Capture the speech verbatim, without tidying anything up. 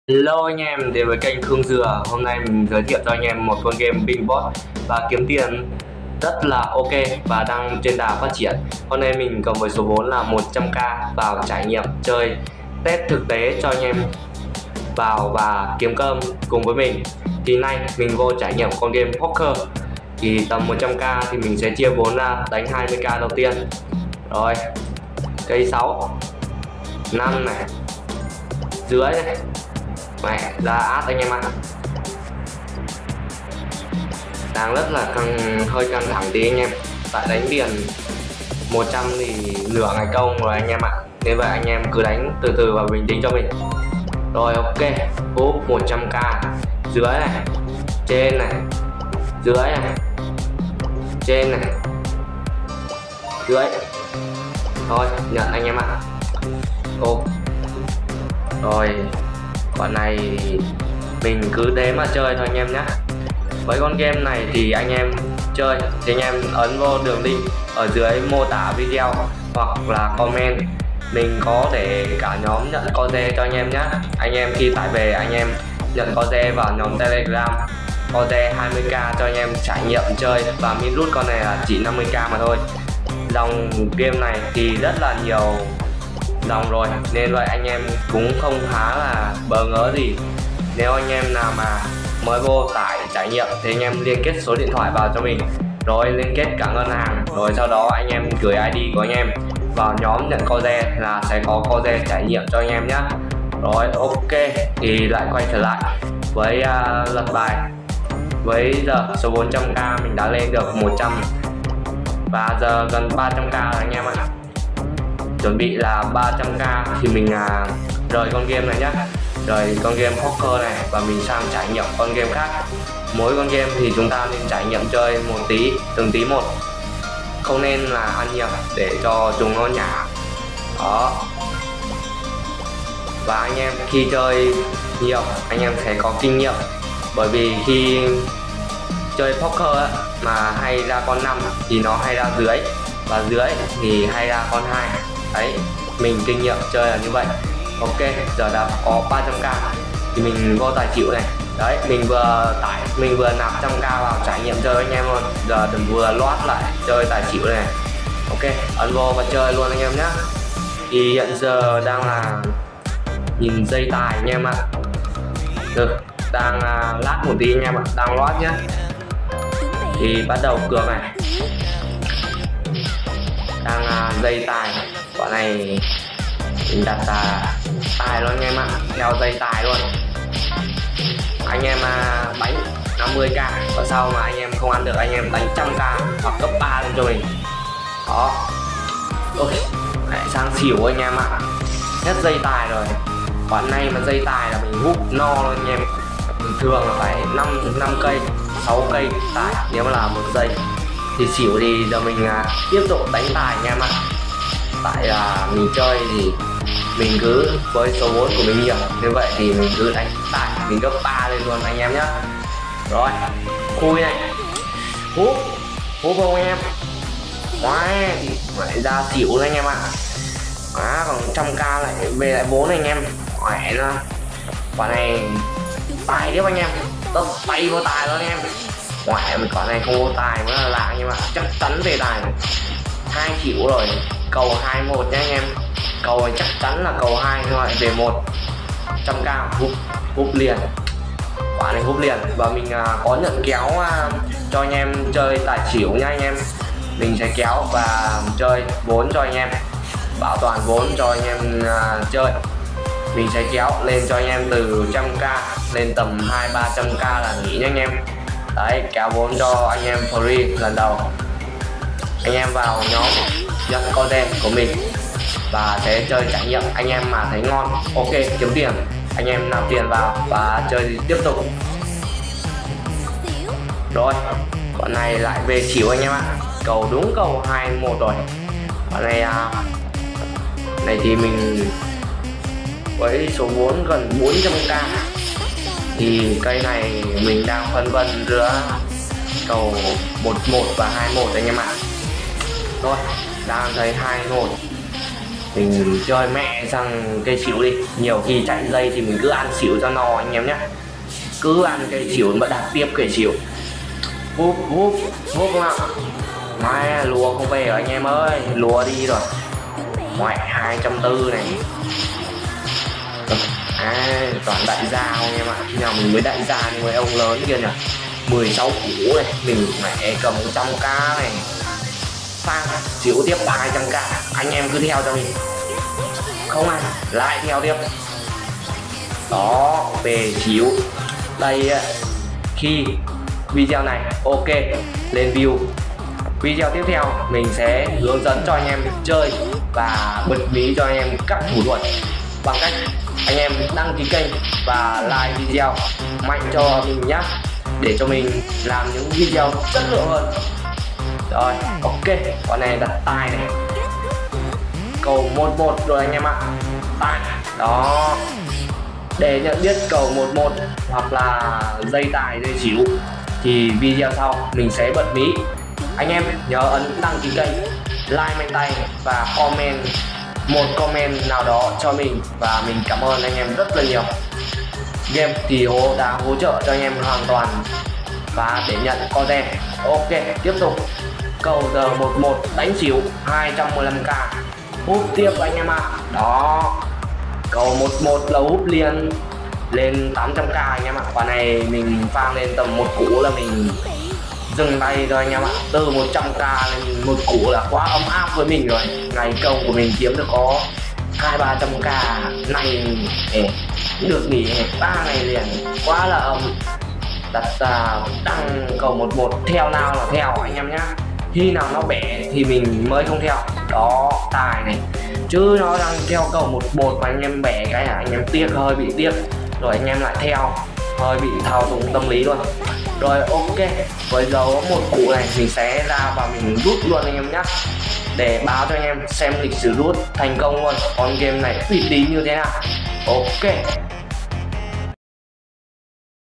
Hello anh em đến với kênh Khương Dừa. Hôm nay mình giới thiệu cho anh em một con game Bing Bot và kiếm tiền rất là ok và đang trên đà phát triển. Hôm nay mình cầm với số vốn là một trăm k vào trải nghiệm chơi test thực tế cho anh em vào và kiếm cơm cùng với mình. Thì nay mình vô trải nghiệm con game poker thì tầm một trăm k thì mình sẽ chia vốn ra đánh hai mươi k đầu tiên. Rồi cây sáu năm này, dưới này, mẹ ra át anh em ạ. Đang rất là căng, hơi căng thẳng tí anh em, tại đánh tiền một trăm thì nửa ngày công rồi anh em ạ, nên vậy anh em cứ đánh từ từ và bình tĩnh cho mình. Rồi ok, húp một trăm k, dưới này, trên này, dưới này, trên này, dưới. Thôi nhận anh em ạ. Ô rồi con này mình cứ thế mà chơi thôi anh em nhé. Với con game này thì anh em chơi thì anh em ấn vô đường link ở dưới mô tả video hoặc là comment, mình có thể cả nhóm nhận coze cho anh em nhé. Anh em khi tải về anh em nhận coze vào nhóm Telegram, coze hai mươi k cho anh em trải nghiệm chơi, và min rút con này là chỉ năm mươi k mà thôi. Dòng game này thì rất là nhiều dòng rồi nên vậy anh em cũng không khá là bỡ ngỡ gì. Nếu anh em nào mà mới vô tải trải nghiệm thì anh em liên kết số điện thoại vào cho mình, rồi liên kết cả ngân hàng, rồi sau đó anh em gửi i đê của anh em vào nhóm nhận coze là sẽ có coze trải nghiệm cho anh em nhé. Rồi ok, thì lại quay trở lại với uh, lật bài. Với giờ số bốn trăm k mình đã lên được một trăm và giờ gần ba trăm k rồi anh em ạ. Chuẩn bị là ba trăm k thì mình à, rời con game này nhé, rời con game poker này và mình sang trải nghiệm con game khác. Mỗi con game thì chúng ta nên trải nghiệm chơi một tí, từng tí một, không nên là ăn nhiều để cho chúng nó nhả đó. Và anh em khi chơi nhiều anh em sẽ có kinh nghiệm, bởi vì khi chơi poker á, mà hay ra con năm thì nó hay ra dưới, và dưới thì hay ra con hai. Đấy, mình kinh nghiệm chơi là như vậy. Ok, giờ đã có ba trăm k thì mình vô tài chịu này. Đấy, mình vừa tải, mình vừa nạp một trăm k vào trải nghiệm chơi anh em luôn. Giờ đừng vừa loát lại chơi tài chịu này. Ok, ấn vô và chơi luôn anh em nhé. Thì hiện giờ đang là nhìn dây tài anh em ạ. Được, đang uh, lát một tí anh em ạ, đang loát nhé. Thì bắt đầu cược này, đang uh, dây tài. Quả này mình đặt uh, tài luôn anh em ạ, theo dây tài luôn. Anh em uh, đánh năm mươi k, và sau mà anh em không ăn được anh em đánh một trăm k hoặc gấp ba lên cho mình đó. Ôi, lại sang xỉu anh em ạ, hết dây tài rồi. Quả này mà dây tài là mình hút no luôn anh em. Bình thường là phải năm cây, sáu cây tài, nếu mà là một giây thì xỉu thì giờ mình uh, tiếp tục đánh tài anh em ạ. Tại là mình chơi thì mình cứ với số vốn của mình nhiều như vậy thì mình cứ đánh tài, mình gấp ba lên luôn anh em nhé. Rồi khui này, hút hút không anh em, quá thì lại ra xỉu anh em ạ. Đó, còn một trăm k lại về lại vốn anh em, khỏe ra. Quả này tài tiếp anh em, tấp tay vô tài luôn anh em. Ngoại mình quả này không có tài mới là lạ, nhưng mà chắc chắn về tài. Hai triệu rồi, cầu hai một nhé anh em. Cầu này chắc chắn là cầu hai thôi, về một trăm k hút hút liền. Quả này hút liền, và mình à, có nhận kéo à, cho anh em chơi tài xỉu nha anh em. Mình sẽ kéo và chơi vốn cho anh em, bảo toàn vốn cho anh em à, chơi. Mình sẽ kéo lên cho anh em từ một trăm k lên tầm hai ba trăm k là nghỉ nha anh em. Đấy, kéo vốn cho anh em free lần đầu. Anh em vào nhóm nhận coze của mình và sẽ chơi trải nghiệm. Anh em mà thấy ngon, ok, kiếm tiền, anh em nạp tiền vào và chơi tiếp tục. Rồi, con này lại về xỉu anh em ạ. Cầu đúng cầu hai một rồi. Con này à, này thì mình với số vốn gần bốn trăm k thì cây này mình đang phân vân giữa cầu một một và hai một anh em ạ. Rồi, đang thấy hai một mình chơi mẹ sang cây xỉu đi, nhiều khi chạy dây thì mình cứ ăn xỉu cho no anh em nhé, cứ ăn cây xỉu mà đặt tiếp cây xỉu. Húp húp húp không ạ? Mai lùa không về rồi anh em ơi, lùa đi rồi. Ngoại hai trăm tư này. À, toàn đại gia anh em ạ. Khi nào mình mới đại gia như mấy ông lớn kia nhỉ? mười sáu củ này, mình mẹ cầm một trăm k này. Phang xỉu tiếp hai trăm k, anh em cứ theo cho mình. Không ăn, lại theo tiếp. Đó, về xỉu. Đây khi video này ok lên view, video tiếp theo mình sẽ hướng dẫn cho anh em chơi và bật mí cho anh em các thủ thuật bằng cách anh em đăng ký kênh và like video mạnh cho mình nhé, để cho mình làm những video chất lượng hơn. Rồi ok, con này đặt tài này, cầu một một rồi anh em ạ. Tài đó, để nhận biết cầu một một hoặc là dây tài dây xỉu thì video sau mình sẽ bật mí. Anh em nhớ ấn đăng ký kênh, like mạnh tay và comment một comment nào đó cho mình, và mình cảm ơn anh em rất là nhiều. Game thì hố đã hỗ trợ cho anh em hoàn toàn và để nhận content. Ok, tiếp tục cầu giờ một một đánh xỉu hai trăm mười lăm k, hút tiếp anh em ạ. Đó, cầu một một là hút liền lên tám trăm k anh em ạ. Quả này mình farm lên tầm một củ là mình dừng tay rồi anh em ạ. Từ một trăm k lên một củ là quá ấm áp với mình rồi. Ngày công của mình kiếm được có hai ba trăm k này, được nghỉ ba ngày liền, quá là ấm. Đặt uh, đăng cầu một một theo nào là theo anh em nhá, khi nào nó bẻ thì mình mới không theo. Đó, tài này, chứ nó đang theo cầu một một mà anh em bẻ cái là anh em tiếc, hơi bị tiếc, rồi anh em lại theo, hơi bị thao túng tâm lý luôn. Rồi ok, với dấu một củ này mình sẽ ra và mình rút luôn anh em nhé, để báo cho anh em xem lịch sử rút thành công luôn con game này uy tín như thế nào. Ok.